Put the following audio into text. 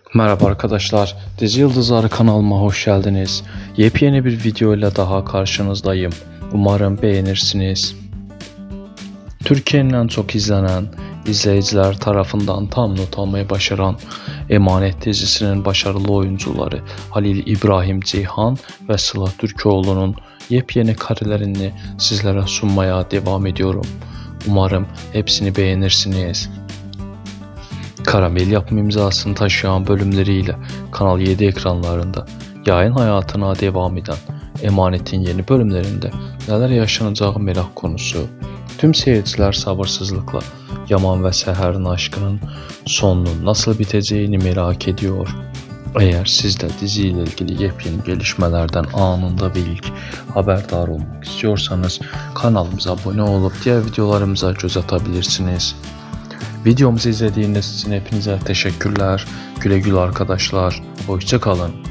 Merhaba arkadaşlar, Dizi Yıldızları kanalıma hoş geldiniz. Yepyeni bir video ile daha karşınızdayım. Umarım beğenirsiniz. Türkiye'nin en çok izlenen, izleyiciler tarafından tam not almayı başaran Emanet dizisinin başarılı oyuncuları Halil İbrahim Ceyhan ve Sıla Türkoğlu'nun yepyeni karelerini sizlere sunmaya devam ediyorum. Umarım hepsini beğenirsiniz. Karamel yapım imzasını taşıyan bölümleriyle Kanal 7 ekranlarında yayın hayatına devam eden Emanet'in yeni bölümlerinde neler yaşanacağı merak konusu. Tüm seyirciler sabırsızlıkla Yaman ve Səhərin aşkının sonunun nasıl biteceğini merak ediyor. Eğer siz de diziyle ilgili yepyeni gelişmelerden anında ve ilk haberdar olmak istiyorsanız kanalımıza abone olup diğer videolarımıza göz atabilirsiniz. Videomuzu izlediğiniz için hepinize teşekkürler. Güle güle arkadaşlar. Hoşça kalın.